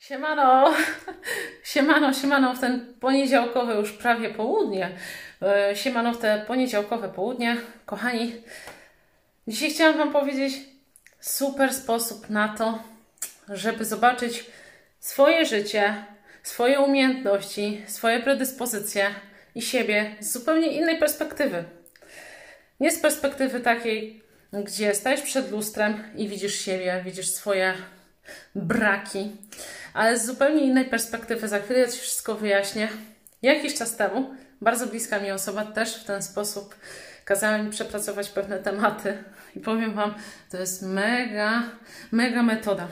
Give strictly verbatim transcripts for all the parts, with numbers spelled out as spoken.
Siemano, siemano, siemano w ten poniedziałkowe już prawie południe. Siemano w te poniedziałkowe południe. Kochani, dzisiaj chciałam Wam powiedzieć super sposób na to, żeby zobaczyć swoje życie, swoje umiejętności, swoje predyspozycje i siebie z zupełnie innej perspektywy. Nie z perspektywy takiej, gdzie stajesz przed lustrem i widzisz siebie, widzisz swoje braki, ale z zupełnie innej perspektywy. Za chwilę Ci wszystko wyjaśnię. Jakiś czas temu bardzo bliska mi osoba też w ten sposób kazała mi przepracować pewne tematy i powiem Wam, to jest mega, mega metoda.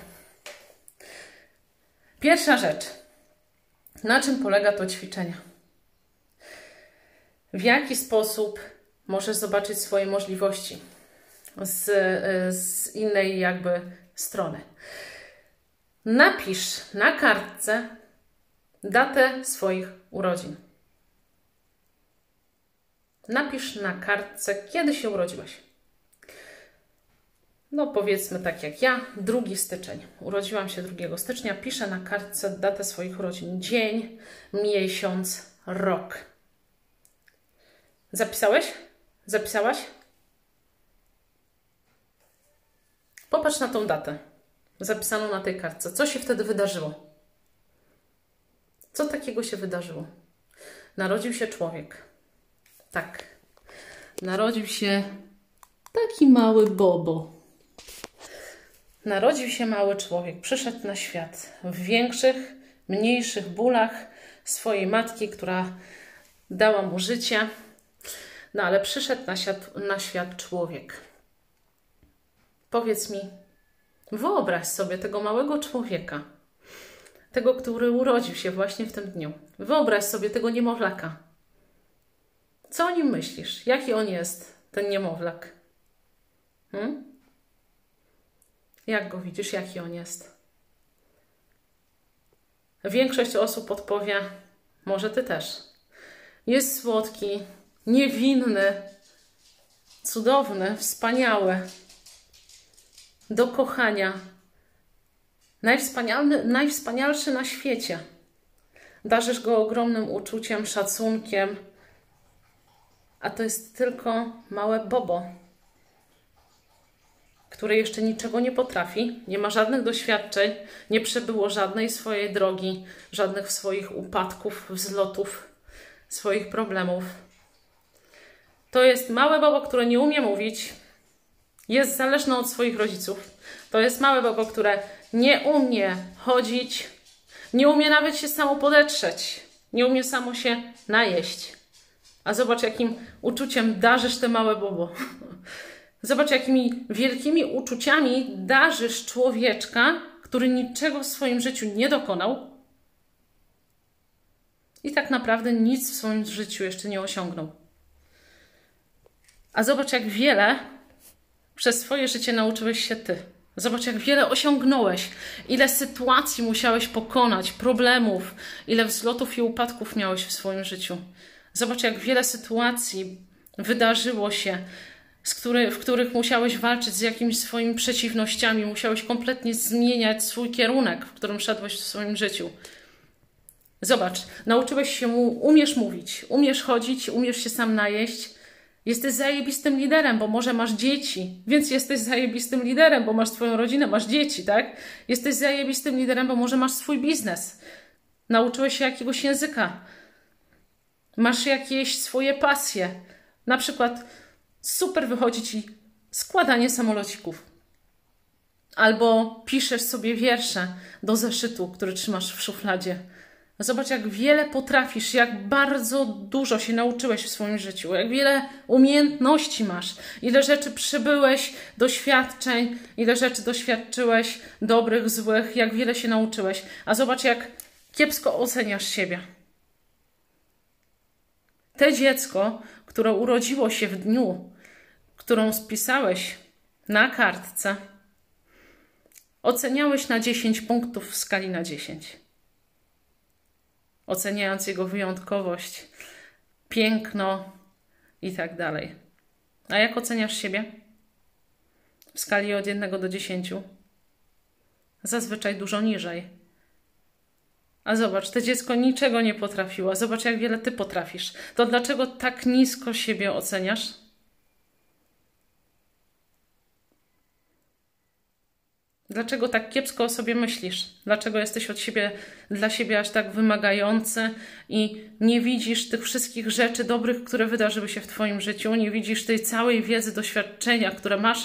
Pierwsza rzecz. Na czym polega to ćwiczenie? W jaki sposób możesz zobaczyć swoje możliwości z, z innej jakby strony? Napisz na kartce datę swoich urodzin. Napisz na kartce, kiedy się urodziłeś. No powiedzmy tak jak ja, drugi styczeń. Urodziłam się drugiego stycznia. Piszę na kartce datę swoich urodzin. Dzień, miesiąc, rok. Zapisałeś? Zapisałaś? Popatrz na tą datę zapisaną na tej kartce. Co się wtedy wydarzyło? Co takiego się wydarzyło? Narodził się człowiek. Tak. Narodził się taki mały Bobo. Narodził się mały człowiek. Przyszedł na świat w większych, mniejszych bólach swojej matki, która dała mu życie. No ale przyszedł na świat, na świat człowiek. Powiedz mi, wyobraź sobie tego małego człowieka, tego, który urodził się właśnie w tym dniu. Wyobraź sobie tego niemowlaka. Co o nim myślisz? Jaki on jest, ten niemowlak? Hmm? Jak go widzisz? Jaki on jest? Większość osób odpowie, może ty też. Jest słodki, niewinny, cudowny, wspaniały, do kochania. Najwspanialszy, najwspanialszy na świecie. Darzysz go ogromnym uczuciem, szacunkiem. A to jest tylko małe Bobo, które jeszcze niczego nie potrafi, nie ma żadnych doświadczeń, nie przebyło żadnej swojej drogi, żadnych swoich upadków, wzlotów, swoich problemów. To jest małe Bobo, które nie umie mówić, jest zależne od swoich rodziców. To jest małe Bobo, które nie umie chodzić, nie umie nawet się samo podetrzeć, nie umie samo się najeść. A zobacz, jakim uczuciem darzysz te małe Bobo. Zobacz, jakimi wielkimi uczuciami darzysz człowieczka, który niczego w swoim życiu nie dokonał i tak naprawdę nic w swoim życiu jeszcze nie osiągnął. A zobacz, jak wiele przez swoje życie nauczyłeś się ty. Zobacz, jak wiele osiągnąłeś, ile sytuacji musiałeś pokonać, problemów, ile wzlotów i upadków miałeś w swoim życiu. Zobacz, jak wiele sytuacji wydarzyło się, z który, w których musiałeś walczyć z jakimiś swoimi przeciwnościami, musiałeś kompletnie zmieniać swój kierunek, w którym szedłeś w swoim życiu. Zobacz, nauczyłeś się, umiesz mówić, umiesz chodzić, umiesz się sam najeść. Jesteś zajebistym liderem, bo może masz dzieci, więc jesteś zajebistym liderem, bo masz swoją rodzinę, masz dzieci, tak? Jesteś zajebistym liderem, bo może masz swój biznes. Nauczyłeś się jakiegoś języka. Masz jakieś swoje pasje. Na przykład super wychodzi Ci składanie samolocików. Albo piszesz sobie wiersze do zeszytu, który trzymasz w szufladzie. Zobacz, jak wiele potrafisz, jak bardzo dużo się nauczyłeś w swoim życiu, jak wiele umiejętności masz, ile rzeczy przybyłeś, doświadczeń, ile rzeczy doświadczyłeś, dobrych, złych, jak wiele się nauczyłeś. A zobacz, jak kiepsko oceniasz siebie. Te dziecko, które urodziło się w dniu, którą spisałeś na kartce, oceniałeś na dziesięć punktów w skali na dziesięć. Oceniając jego wyjątkowość, piękno i tak dalej. A jak oceniasz siebie? W skali od jednego do dziesięciu? Zazwyczaj dużo niżej. A zobacz, to dziecko niczego nie potrafiło. Zobacz, jak wiele ty potrafisz. To dlaczego tak nisko siebie oceniasz? Dlaczego tak kiepsko o sobie myślisz? Dlaczego jesteś od siebie, dla siebie aż tak wymagający i nie widzisz tych wszystkich rzeczy dobrych, które wydarzyły się w twoim życiu? Nie widzisz tej całej wiedzy, doświadczenia, które masz?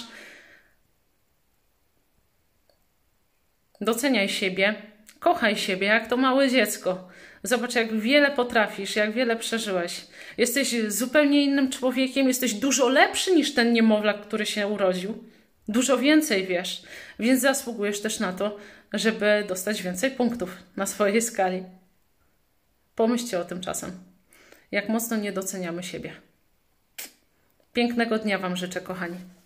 Doceniaj siebie, kochaj siebie jak to małe dziecko. Zobacz, jak wiele potrafisz, jak wiele przeżyłeś. Jesteś zupełnie innym człowiekiem, jesteś dużo lepszy niż ten niemowlak, który się urodził. Dużo więcej wiesz, więc zasługujesz też na to, żeby dostać więcej punktów na swojej skali. Pomyślcie o tym czasem, jak mocno nie doceniamy siebie. Pięknego dnia wam życzę, kochani.